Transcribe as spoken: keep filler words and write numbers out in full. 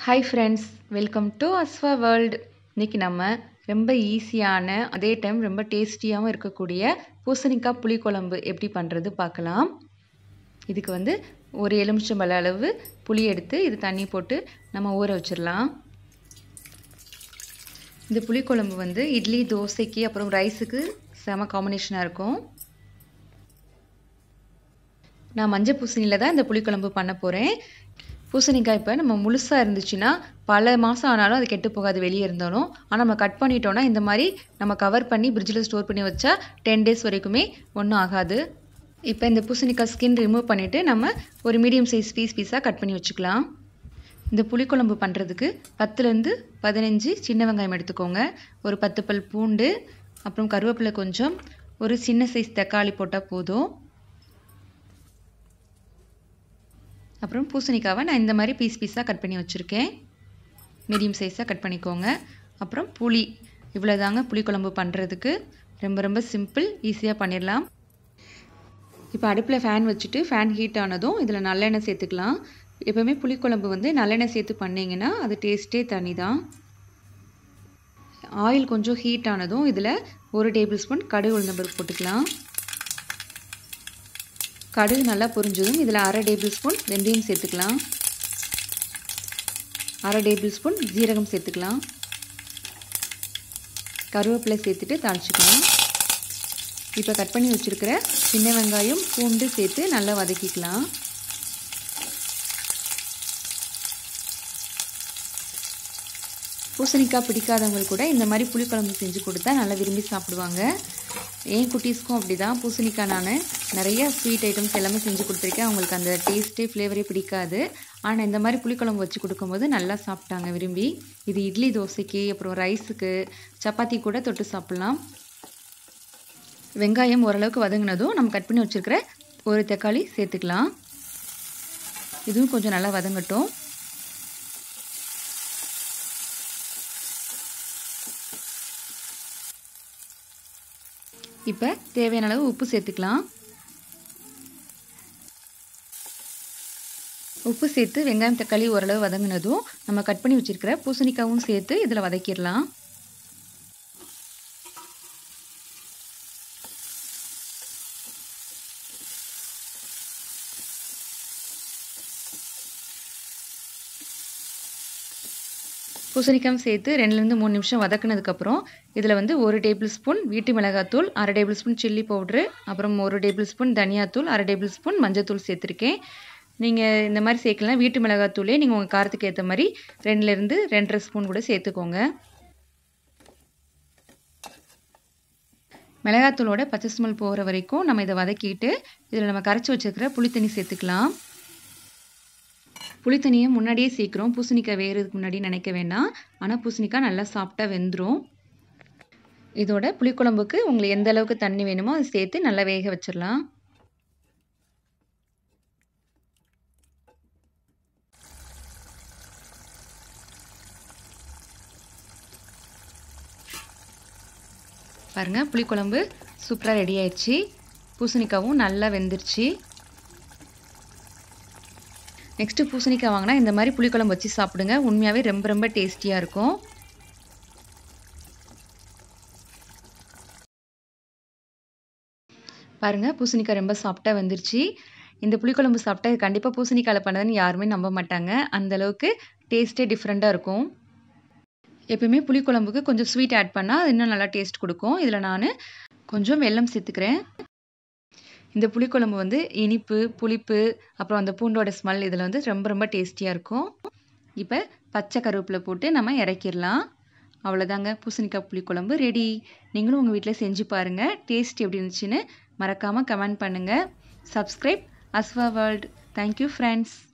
Hi friends, welcome to Aswa world. இன்னைக்கு நம்ம ரொம்ப ஈஸியான அதே டைம் ரொம்ப டேஸ்டியாகவும் இருக்கக்கூடிய பூசணிக்காய் புளிக்குழம்பு எப்படி பண்ணுறது பார்க்கலாம். இதுக்கு வந்து ஒரு எலுமிச்சம்பழ அளவு புளி எடுத்து இது தண்ணி போட்டு நம்ம ஊற வச்சிடலாம். இந்த புளிக்குழம்பு வந்து இட்லி தோசைக்கு அப்புறம் ரைஸுக்கு செம காம்பினேஷனாக இருக்கும். நான் மஞ்சள் பூசணியில் தான் இந்த புளிக்குழம்பு பண்ண போகிறேன். பூசணிக்காய் இப்போ நம்ம முழுசாக இருந்துச்சுன்னா பல மாதம் ஆனாலும் அது கெட்டு போகாது வெளியே இருந்தாலும். ஆனால் நம்ம கட் பண்ணிட்டோன்னா இந்த மாதிரி நம்ம கவர் பண்ணி ஃப்ரிட்ஜில் ஸ்டோர் பண்ணி வச்சா டென் டேஸ் வரைக்குமே ஒன்றும் ஆகாது. இப்போ இந்த பூசணிக்காய் ஸ்கின் ரிமூவ் பண்ணிவிட்டு நம்ம ஒரு மீடியம் சைஸ் பீஸ் பீஸாக கட் பண்ணி வச்சுக்கலாம். இந்த புளிக்குழம்பு பண்ணுறதுக்கு பத்துலேருந்து பதினஞ்சு சின்ன வெங்காயம் எடுத்துக்கோங்க. ஒரு பத்து பல் பூண்டு, அப்புறம் கருவேப்பிலை கொஞ்சம், ஒரு சின்ன சைஸ் தக்காளி போட்டால் போதும். அப்புறம் பூசணிக்காவை நான் இந்த மாதிரி பீஸ் பீஸாக கட் பண்ணி வச்சுருக்கேன். மீடியம் சைஸாக கட் பண்ணிக்கோங்க. அப்புறம் புளி, இவ்வளோ தாங்க புளிக்குழம்பு பண்ணுறதுக்கு. ரொம்ப ரொம்ப சிம்பிள், ஈஸியாக பண்ணிடலாம். இப்போ அடுப்பில் ஃபேன் வச்சுட்டு ஃபேன் ஹீட் ஆனதும் இதில் நல்லெண்ணெய் சேர்த்துக்கலாம். எப்போவுமே புளிக்குழம்பு வந்து நல்லெண்ணெய் சேர்த்து பண்ணிங்கன்னா அது டேஸ்ட்டே தனி தான். ஆயில் கொஞ்சம் ஹீட் ஆனதும் இதில் ஒரு டேபிள் ஸ்பூன் கடுகு உளுந்தம்பருப்பு போட்டுக்கலாம். கடுகு நல்லா பொரிஞ்சதும் இதில் அரை டேபிள் ஸ்பூன் வெந்தயம் சேர்த்துக்கலாம். அரை டேபிள் ஸ்பூன் ஜீரகம் சேர்த்துக்கலாம். கருவேப்பிலை சேர்த்துட்டு தாளிச்சுக்கலாம். இப்போ கட் பண்ணி வச்சுருக்கிற சின்ன வெங்காயம் பூண்டு சேர்த்து நல்லா வதக்கிக்கலாம். பூசணிக்காய் பிடிக்காதவங்க கூட இந்த மாதிரி புளிக்குழம்பு செஞ்சு கொடுத்தா நல்லா விரும்பி சாப்பிடுவாங்க. ஏன் குட்டீஸ்க்கும் அப்படி தான். பூசணிக்காய் நான் நிறைய ஸ்வீட் ஐட்டம்ஸ் எல்லாமே செஞ்சு கொடுத்துருக்கேன். அவங்களுக்கு அந்த டேஸ்ட்டே ஃப்ளேவரே பிடிக்காது. ஆனால் இந்த மாதிரி புளிக்குழம்பு வச்சு கொடுக்கும்போது நல்லா சாப்பிட்டாங்க விரும்பி. இது இட்லி தோசைக்கு அப்புறம் ரைஸுக்கு சப்பாத்தி கூட தொட்டு சாப்பிட்லாம். வெங்காயம் ஓரளவுக்கு வதங்கினதும் நம்ம கட் பண்ணி வச்சுருக்கிற ஒரு தக்காளி சேர்த்துக்கலாம். இதுவும் கொஞ்சம் நல்லா வதங்கட்டும். இப்போ தேவையான அளவு உப்பு சேர்த்துக்கலாம். உப்பு சேர்த்து வெங்காயம் தக்காளி ஓரளவு வதங்கினதும் நம்ம கட் பண்ணி வச்சிருக்கிற பூசணிக்காவும் சேர்த்து இதில் வதக்கிடலாம். பூசணிக்காய் சேர்த்து ரெண்டுலேருந்து மூணு நிமிஷம் வதக்கினதுக்கப்புறம் இதில் வந்து ஒரு டேபிள் ஸ்பூன் வீட்டு மிளகாத்தூள், அரை டேபிள் ஸ்பூன் சில்லி பவுட்ரு, அப்புறம் ஒரு டேபிள் ஸ்பூன் தனியாத்தூள், அரை டேபிள் ஸ்பூன் மஞ்சத்தூள் சேர்த்துருக்கேன். நீங்கள் இந்த மாதிரி சேர்க்கலாம். வீட்டு மிளகாத்தூளே நீங்கள் உங்கள் காரத்துக்கு ஏற்ற மாதிரி ரெண்டுலேருந்து ரெண்டரை ஸ்பூன் கூட சேர்த்துக்கோங்க. மிளகாத்தூளோட பச்சை ஸ்மெல் போகிற வரைக்கும் நம்ம இதை வதக்கிட்டு இதில் நம்ம கரைச்சி வச்சுருக்கிற புளித்தண்ணி சேர்த்துக்கலாம். புளித்தண்ணியை முன்னாடியே சேர்க்குறோம், பூசணிக்காய் வேகிறதுக்கு முன்னாடி நினைக்க வேண்டாம். ஆனால் பூசணிக்காய் நல்லா சாப்பிட்டா வெந்துடும். இதோட புளிக்குழம்புக்கு உங்களுக்கு எந்த அளவுக்கு தண்ணி வேணுமோ அதை சேர்த்து நல்லா வேக வச்சிடலாம். பாருங்கள், புளிக்குழம்பு சூப்பராக ரெடி ஆயிடுச்சு. பூசணிக்காவும் நல்லா வெந்துருச்சு. நெக்ஸ்ட்டு பூசணிக்காய் வாங்கினா இந்த மாதிரி புளிக்குழம்பு வச்சு சாப்பிடுங்க. உண்மையாகவே ரொம்ப ரொம்ப டேஸ்டியாக இருக்கும். பாருங்கள், பூசணிக்காய் ரொம்ப சாப்பிட்டா வந்துருச்சு. இந்த புளிக்குழம்பு சாப்பிட்டா கண்டிப்பாக பூசணிக்காயில் பண்ணதுன்னு யாருமே நம்ப மாட்டாங்க. அந்தளவுக்கு டேஸ்ட்டே டிஃப்ரெண்ட்டாக இருக்கும். எப்பயுமே புளிக்குழம்புக்கு கொஞ்சம் ஸ்வீட் ஆட் பண்ணால் அது இன்னும் நல்லா டேஸ்ட் கொடுக்கும். இதில் நான் கொஞ்சம் வெல்லம் சேர்த்துக்கிறேன். இந்த புளிக்குழம்பு வந்து இனிப்பு, புளிப்பு, அப்புறம் அந்த பூண்டோட ஸ்மெல் இதில் வந்து ரொம்ப ரொம்ப டேஸ்டியாக இருக்கும். இப்போ பச்சை கருவேப்பிலை போட்டு நம்ம இறக்கிடலாம். அவ்வளோதாங்க, பூசணிக்காய் புளிக்குழம்பு ரெடி. நீங்களும் உங்கள் வீட்டில் செஞ்சு பாருங்கள். டேஸ்ட் எப்படி இருந்துச்சுன்னு மறக்காமல் கமெண்ட் பண்ணுங்கள். Subscribe Ashwa world. Thank you friends.